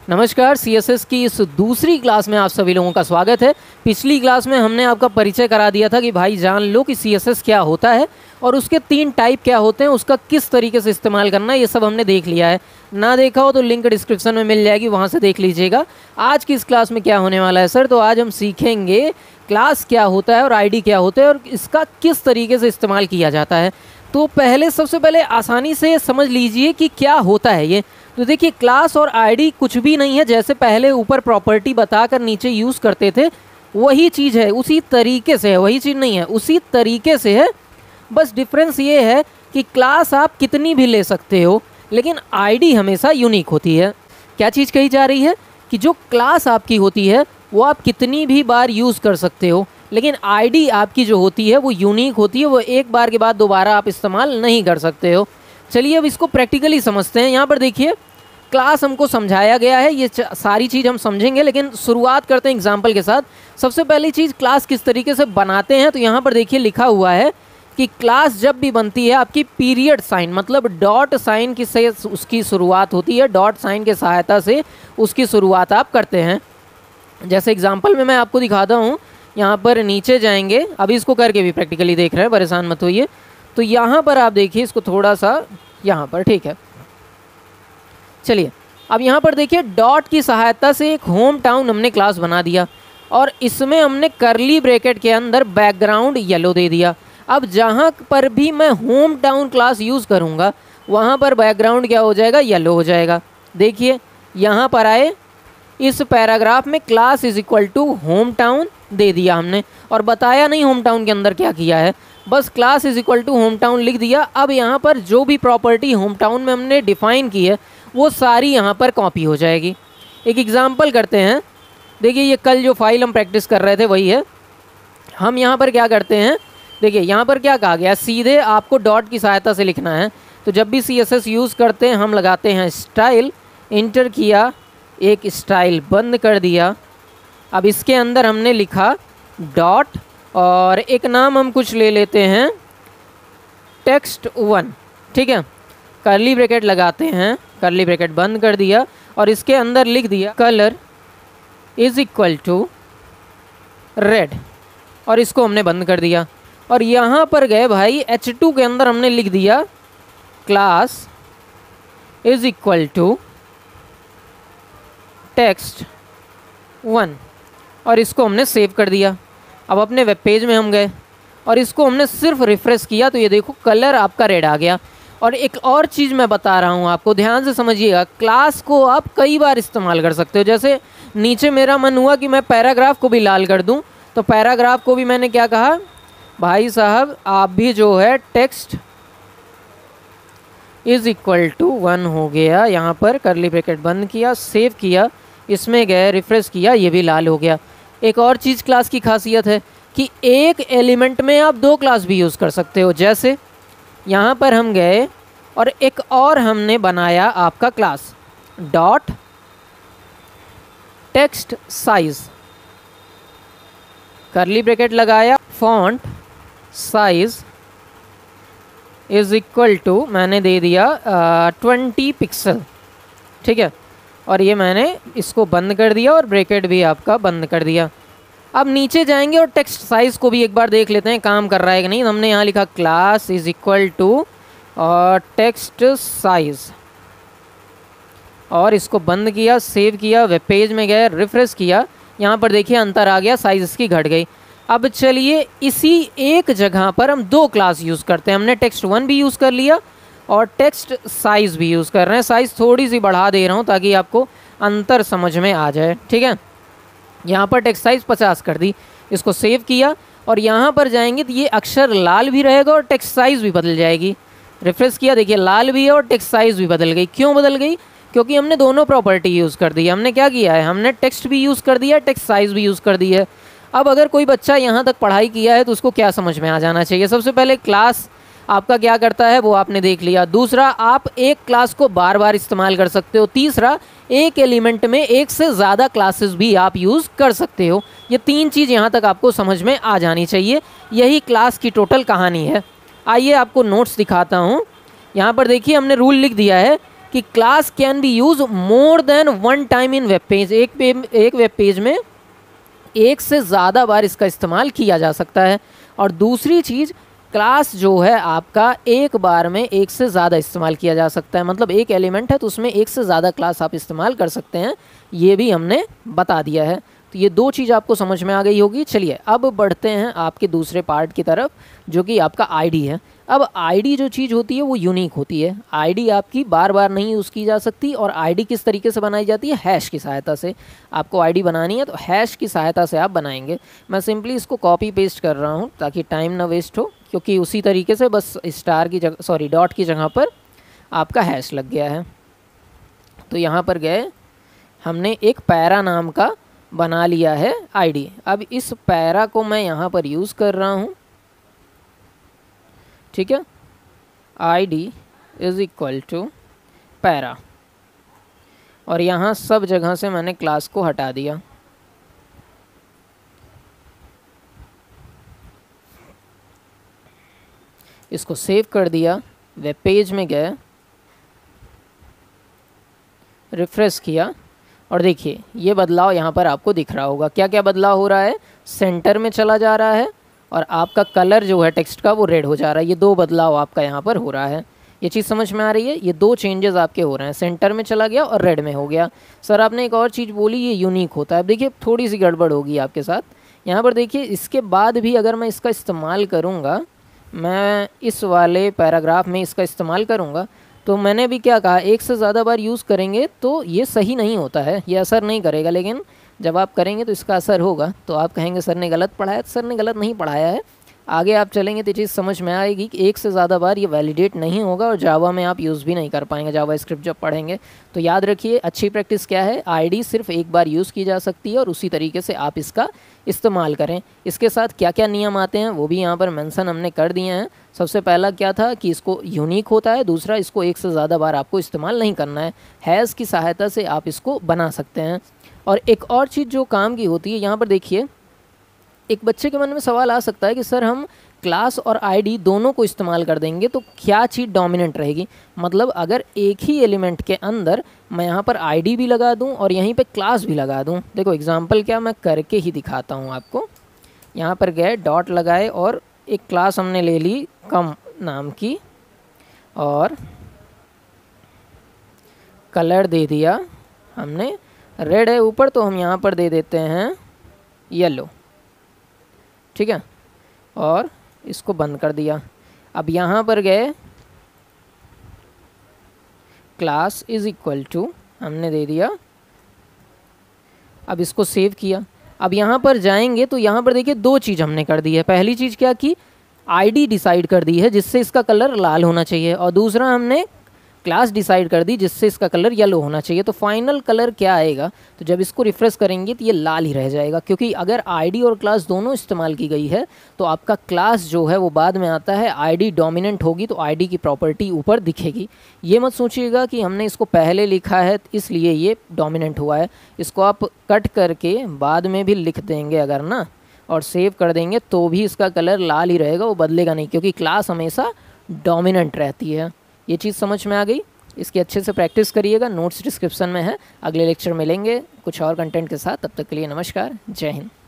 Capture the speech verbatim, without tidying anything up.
नमस्कार, सीएसएस की इस दूसरी क्लास में आप सभी लोगों का स्वागत है। पिछली क्लास में हमने आपका परिचय करा दिया था कि भाई जान लो कि सीएसएस क्या होता है और उसके तीन टाइप क्या होते हैं, उसका किस तरीके से इस्तेमाल करना है, ये सब हमने देख लिया है। ना देखा हो तो लिंक डिस्क्रिप्शन में मिल जाएगी, वहाँ से देख लीजिएगा। आज की इस क्लास में क्या होने वाला है सर, तो आज हम सीखेंगे क्लास क्या होता है और आईडी क्या होता है और इसका किस तरीके से इस्तेमाल किया जाता है। तो पहले सबसे पहले आसानी से समझ लीजिए कि क्या होता है ये। तो देखिए, क्लास और आईडी कुछ भी नहीं है, जैसे पहले ऊपर प्रॉपर्टी बताकर नीचे यूज़ करते थे वही चीज़ है, उसी तरीके से है, वही चीज़ नहीं है, उसी तरीके से है। बस डिफरेंस ये है कि क्लास आप कितनी भी ले सकते हो, लेकिन आईडी हमेशा यूनिक होती है। क्या चीज़ कही जा रही है कि जो क्लास आपकी होती है वो आप कितनी भी बार यूज़ कर सकते हो, लेकिन आईडी आपकी जो होती है वो यूनिक होती है, वो एक बार के बाद दोबारा आप इस्तेमाल नहीं कर सकते हो। चलिए अब इसको प्रैक्टिकली समझते हैं। यहाँ पर देखिए, क्लास हमको समझाया गया है, ये सारी चीज़ हम समझेंगे, लेकिन शुरुआत करते हैं एग्जाम्पल के साथ। सबसे पहली चीज़, क्लास किस तरीके से बनाते हैं, तो यहाँ पर देखिए लिखा हुआ है कि क्लास जब भी बनती है आपकी पीरियड साइन मतलब डॉट साइन की से उसकी शुरुआत होती है, डॉट साइन के सहायता से उसकी शुरुआत आप करते हैं। जैसे एग्जाम्पल में मैं आपको दिखाता हूँ, यहाँ पर नीचे जाएंगे, अभी इसको करके भी प्रैक्टिकली देख रहे हैं, परेशान मत होइए। तो यहाँ पर आप देखिए इसको थोड़ा सा यहाँ पर, ठीक है। चलिए अब यहाँ पर देखिए, डॉट की सहायता से एक होम टाउन हमने क्लास बना दिया और इसमें हमने करली ब्रैकेट के अंदर बैकग्राउंड येलो दे दिया। अब जहाँ पर भी मैं होम टाउन क्लास यूज़ करूँगा वहाँ पर बैकग्राउंड क्या हो जाएगा, येलो हो जाएगा। देखिए यहाँ पर आए, इस पैराग्राफ में class is equal to home town दे दिया हमने और बताया नहीं होम टाउन के अंदर क्या किया है, बस class is equal to home town लिख दिया। अब यहाँ पर जो भी प्रॉपर्टी होम टाउन में हमने डिफ़ाइन की है वो सारी यहाँ पर कॉपी हो जाएगी। एक एग्जांपल करते हैं। देखिए ये कल जो फाइल हम प्रैक्टिस कर रहे थे वही है। हम यहाँ पर क्या करते हैं, देखिए यहाँ पर क्या कहा गया, सीधे आपको डॉट की सहायता से लिखना है। तो जब भी सी एस एस यूज़ करते हैं हम लगाते हैं स्टाइल, इंटर किया, एक स्टाइल बंद कर दिया। अब इसके अंदर हमने लिखा डॉट और एक नाम हम कुछ ले लेते हैं टेक्स्ट वन, ठीक है। करली ब्रैकेट लगाते हैं, करली ब्रैकेट बंद कर दिया और इसके अंदर लिख दिया colour is equal to red और इसको हमने बंद कर दिया। और यहाँ पर गए भाई, एच टू के अंदर हमने लिख दिया class is equal to text one और इसको हमने सेव कर दिया। अब अपने वेब पेज में हम गए और इसको हमने सिर्फ रिफ्रेश किया तो ये देखो कलर आपका रेड आ गया। और एक और चीज़ मैं बता रहा हूँ आपको, ध्यान से समझिएगा, क्लास को आप कई बार इस्तेमाल कर सकते हो। जैसे नीचे मेरा मन हुआ कि मैं पैराग्राफ को भी लाल कर दूँ, तो पैराग्राफ को भी मैंने क्या कहा, भाई साहब आप भी जो है text is equal to one हो गया। यहाँ पर करली ब्रैकेट बंद किया, सेव किया, इसमें गए रिफ्रेश किया, ये भी लाल हो गया। एक और चीज़ क्लास की खासियत है कि एक एलिमेंट में आप दो क्लास भी यूज़ कर सकते हो। जैसे यहाँ पर हम गए और एक और हमने बनाया आपका class dot text size, curly bracket लगाया, font size is equal to मैंने दे दिया ट्वेंटी पिक्सल, ठीक है। और ये मैंने इसको बंद कर दिया और ब्रैकेट भी आपका बंद कर दिया। अब नीचे जाएंगे और टेक्स्ट साइज़ को भी एक बार देख लेते हैं काम कर रहा है कि नहीं। हमने यहाँ लिखा क्लास इज इक्वल टू और टेक्स्ट साइज़ और इसको बंद किया, सेव किया, वेब पेज में गए, रिफ्रेश किया, यहाँ पर देखिए अंतर आ गया, साइज़ इसकी घट गई। अब चलिए इसी एक जगह पर हम दो क्लास यूज़ करते हैं। हमने टेक्स्ट वन भी यूज़ कर लिया और टेक्स्ट साइज़ भी यूज़ कर रहे हैं। साइज़ थोड़ी सी बढ़ा दे रहा हूँ ताकि आपको अंतर समझ में आ जाए, ठीक है। यहाँ पर टेक्स्ट साइज़ पचास कर दी, इसको सेव किया और यहाँ पर जाएंगे तो ये अक्षर लाल भी रहेगा और टेक्स्ट साइज़ भी बदल जाएगी। रिफ्रेश किया, देखिए लाल भी है और टेक्स्ट साइज़ भी बदल गई। क्यों बदल गई? क्योंकि हमने दोनों प्रॉपर्टी यूज़ कर दी। हमने क्या किया है, हमने टेक्स्ट भी यूज़ कर दिया, टेक्स्ट साइज़ भी यूज़ कर दी है। अब अगर कोई बच्चा यहाँ तक पढ़ाई किया है तो उसको क्या समझ में आ जाना चाहिए, सबसे पहले क्लास आपका क्या करता है वो आपने देख लिया। दूसरा, आप एक क्लास को बार बार इस्तेमाल कर सकते हो। तीसरा, एक एलिमेंट में एक से ज़्यादा क्लासेस भी आप यूज़ कर सकते हो। ये तीन चीज़ यहाँ तक आपको समझ में आ जानी चाहिए। यही क्लास की टोटल कहानी है। आइए आपको नोट्स दिखाता हूँ। यहाँ पर देखिए हमने रूल लिख दिया है कि class can be use more than one time in web page. एक पे, एक वेब पेज में एक से ज़्यादा बार इसका इस्तेमाल किया जा सकता है। और दूसरी चीज़, क्लास जो है आपका एक बार में एक से ज़्यादा इस्तेमाल किया जा सकता है, मतलब एक एलिमेंट है तो उसमें एक से ज़्यादा क्लास आप इस्तेमाल कर सकते हैं, ये भी हमने बता दिया है। तो ये दो चीज़ आपको समझ में आ गई होगी। चलिए अब बढ़ते हैं आपके दूसरे पार्ट की तरफ, जो कि आपका आईडी है। अब आईडी जो चीज़ होती है वो यूनिक होती है। आईडी आपकी बार बार नहीं यूज़ की जा सकती। और आईडी किस तरीके से बनाई जाती है? हैश की सहायता से। आपको आईडी बनानी है तो हैश की सहायता से आप बनाएंगे। मैं सिंपली इसको कॉपी पेस्ट कर रहा हूँ ताकि टाइम ना वेस्ट हो, क्योंकि उसी तरीके से बस स्टार की जगह सॉरी डॉट की जगह पर आपका हैश लग गया है। तो यहाँ पर गए, हमने एक पैरा नाम का बना लिया है आईडी। अब इस पैरा को मैं यहाँ पर यूज़ कर रहा हूँ, ठीक है। ID is equal to para, और यहाँ सब जगह से मैंने क्लास को हटा दिया। इसको सेव कर दिया, वेब पेज में गए, रिफ्रेश किया, और देखिए ये बदलाव यहाँ पर आपको दिख रहा होगा। क्या क्या बदलाव हो रहा है? सेंटर में चला जा रहा है और आपका कलर जो है टेक्स्ट का वो रेड हो जा रहा है। ये दो बदलाव आपका यहाँ पर हो रहा है। ये चीज़ समझ में आ रही है? ये दो चेंजेस आपके हो रहे हैं, सेंटर में चला गया और रेड में हो गया। सर आपने एक और चीज़ बोली, ये यूनिक होता है। अब देखिए थोड़ी सी गड़बड़ होगी आपके साथ। यहाँ पर देखिए इसके बाद भी अगर मैं इसका इस्तेमाल करूँगा, मैं इस वाले पैराग्राफ में इसका इस्तेमाल करूँगा, तो मैंने भी क्या कहा, एक से ज़्यादा बार यूज़ करेंगे तो ये सही नहीं होता है, ये असर नहीं करेगा। लेकिन जब आप करेंगे तो इसका असर होगा। तो आप कहेंगे सर ने गलत पढ़ाया, तो सर ने गलत नहीं पढ़ाया है। आगे आप चलेंगे तो ये चीज़ समझ में आएगी कि एक से ज़्यादा बार ये वैलिडेट नहीं होगा और जावा में आप यूज़ भी नहीं कर पाएंगे, जावा स्क्रिप्ट जब पढ़ेंगे। तो याद रखिए, अच्छी प्रैक्टिस क्या है, आईडी सिर्फ एक बार यूज़ की जा सकती है और उसी तरीके से आप इसका इस्तेमाल करें। इसके साथ क्या क्या नियम आते हैं वो भी यहाँ पर मेंशन हमने कर दिए हैं। सबसे पहला क्या था कि इसको यूनिक होता है, दूसरा इसको एक से ज़्यादा बार आपको इस्तेमाल नहीं करना है। हैज़ की सहायता से आप इसको बना सकते हैं। और एक और चीज़ जो काम की होती है, यहाँ पर देखिए एक बच्चे के मन में सवाल आ सकता है कि सर हम क्लास और आईडी दोनों को इस्तेमाल कर देंगे तो क्या चीज़ डोमिनेंट रहेगी? मतलब अगर एक ही एलिमेंट के अंदर मैं यहाँ पर आईडी भी लगा दूँ और यहीं पे क्लास भी लगा दूँ। देखो एग्जांपल क्या, मैं करके ही दिखाता हूँ आपको। यहाँ पर गए, डॉट लगाए और एक क्लास हमने ले ली कम नाम की, और कलर दे दिया हमने, रेड है ऊपर तो हम यहाँ पर दे देते हैं येलो, ठीक है। और इसको बंद कर दिया। अब यहाँ पर गए, क्लास इज इक्वल टू हमने दे दिया। अब इसको सेव किया। अब यहाँ पर जाएंगे तो यहाँ पर देखिए दो चीज़ हमने कर दी है। पहली चीज़ क्या की, आईडी डिसाइड कर दी है जिससे इसका कलर लाल होना चाहिए, और दूसरा हमने क्लास डिसाइड कर दी जिससे इसका कलर येलो होना चाहिए। तो फाइनल कलर क्या आएगा, तो जब इसको रिफ्रेश करेंगे तो ये लाल ही रह जाएगा, क्योंकि अगर आईडी और क्लास दोनों इस्तेमाल की गई है तो आपका क्लास जो है वो बाद में आता है, आईडी डोमिनेंट होगी तो आईडी की प्रॉपर्टी ऊपर दिखेगी। ये मत सोचिएगा कि हमने इसको पहले लिखा है इसलिए ये डोमिनेंट हुआ है। इसको आप कट करके बाद में भी लिख देंगे अगर ना, और सेव कर देंगे तो भी इसका कलर लाल ही रहेगा, वो बदलेगा नहीं, क्योंकि क्लास हमेशा डोमिनेंट रहती है। ये चीज़ समझ में आ गई? इसकी अच्छे से प्रैक्टिस करिएगा, नोट्स डिस्क्रिप्शन में है। अगले लेक्चर मिलेंगे कुछ और कंटेंट के साथ, तब तक के लिए नमस्कार, जय हिंद।